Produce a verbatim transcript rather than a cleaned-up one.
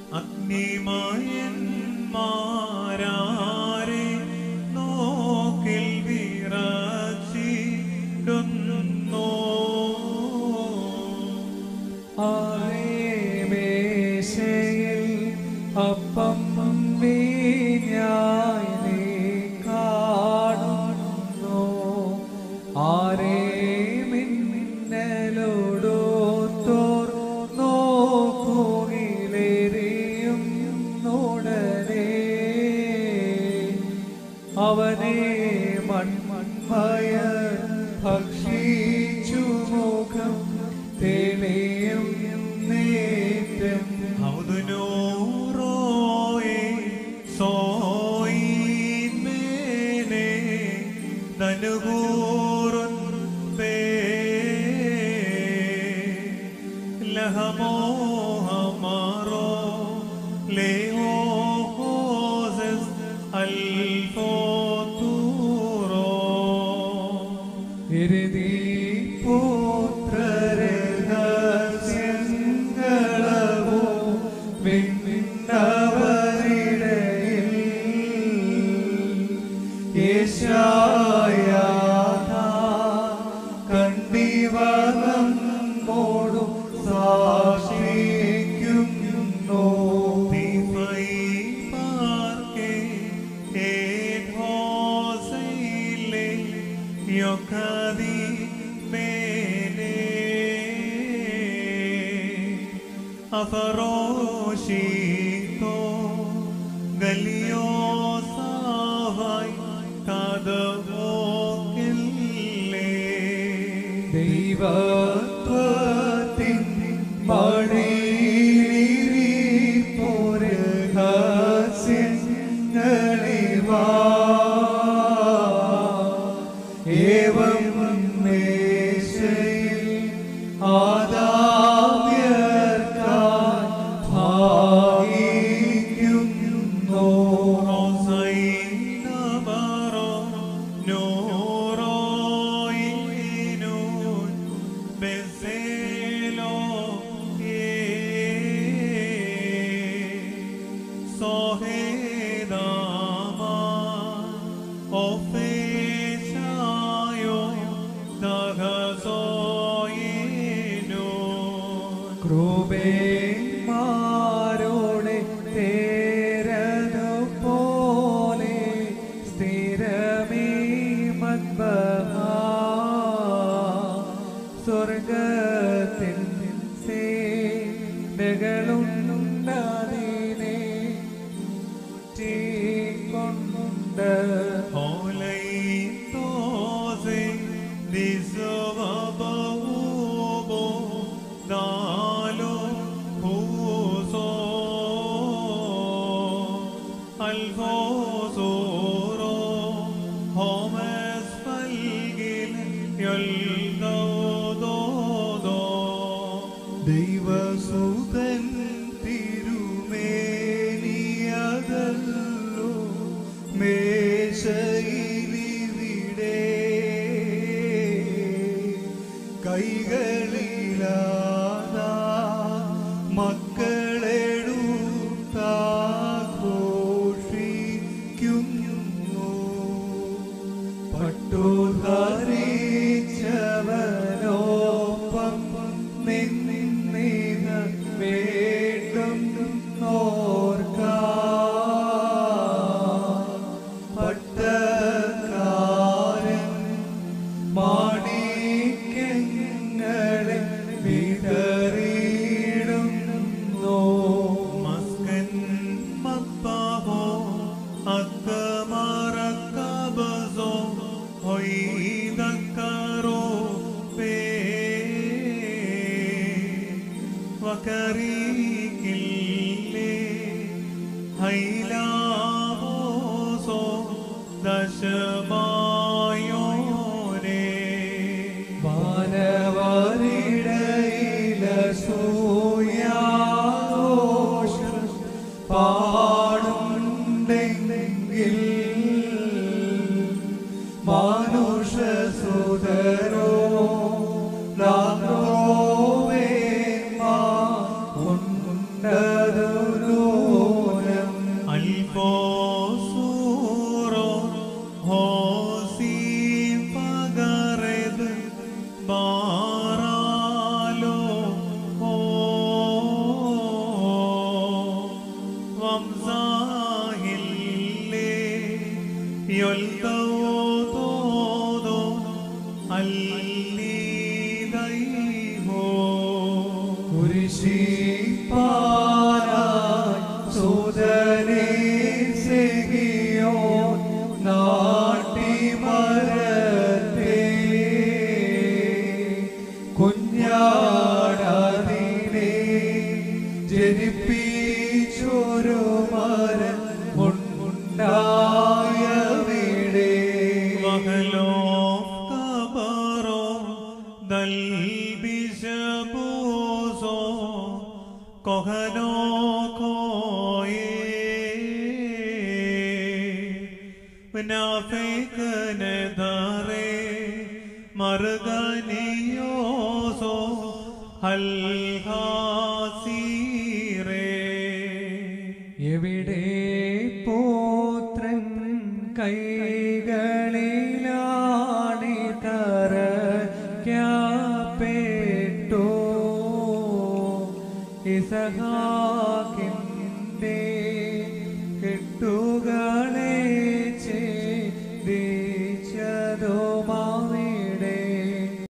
അഗ്നിമയന്മാരാരെ നോക്കിൽ വിറച്ചിടുന്നു. ആമേശയിൽ അപ്പം വീഞ്ഞായി നീ കാണുന്നു. ആരേ മിന്നലോടോത്തോർ നോക്കുകിലെറിയും നോടനെ. അവനെ മൺമയ ഭക്ഷിച്ചു മുഖം തെളിയും നേറ്റം. ഹൗദുനൂറോയെ സോയിന്മേനെ ദനുകൂറുൻ ബേ ലഹമോ ഹമാറോ ലേഹോ ഹോസസ് അൽഫോത്തൂറോ. എരുതി പുത്രരഹസ്യങ്ങളവോ വിണ്ണവരിടയിൽ യേശയ്യാ കണ്ടിവനം മോടും സാക്ഷിക്കുന്നു. ദിഫൈ പാർക്കെ ഏൻ ഹോസയിലെ യൊക്കദി മേനെ അഫറോഷിത്തോ ഗലിയോസാവായി കദവോക്കില്ലേ. ദൈവത്വത്തിൻ മടിയിലിരിപ്പോരഹസ്യങ്ങളിവാ ഏവം മേശയിൽ ആദാമ്യർക്കായി ഭാഗിക്കുന്നു. റോസൈനബറോ നൂറോയിനൂൻ ബെസേലോ സോഹേദാമ ഓഫേശായോ ദഹസോയിനു. കൃപേന്മാരോടെ തേരതുപോലെ സ്ഥിരമേ മദ്ബഹ സ്വർഗത്തിൽ സേനകളുണ്ടതിനെ കൊണ്ട് ഹോലൈതോസെ ദിസവബഹുബോ ദാലോ ഹൂസോ അൽഫോസോറോ ഹോമസ് ഫൽഗിൽ യൊൽദോദോദോ. ദൈവസുതൻ തിരുമേനിയതല്ലോ മേശയിലിവിടെ കൈകളിലാദാ മക്കളെടുത്താഘോഷിക്കുന്നു. പട്ടുധരിച്ചവനോപ്പം നിന്നിക വേണ്ടും നോർക്കാം. പട്ടക്കാരൻ മാണിക്യങ്ങളെ വിതറിയിടുന്നു. മസ്കൻ മക്ബഹോ അക്കമറക്കബസോ ഹൊയ്ദക്കറോ പേ വകരീകില്ലേ ഹൈലാവോസോ ദശമായോനേ. വാനവരിടയിലസൂയാഘോഷം പാടുണ്ടെങ്കിൽ മാനുഷസുതരോ ലാഘോവേമാ ഉണ്ടതുരു സുതനെ സ്നേഹിയോ നാട്ടിമരത്തെ കുഞ്ഞാടതിനെ ജനിപ്പിച്ചൊരു മരം ഉണ്ടായവിടെ വഹലോ കബറോ ദൽബിശബൂസോ കൊഹനോ നാഫികനദാരേ മർഗനിയോസോ ഹൽഹാസീറേ എവിടെ പുത്രൻ കൈകളിലാണി തറയ്ക്കപ്പെട്ടു ഇസഹാക്കിന്റെ കെട്ടുകളെ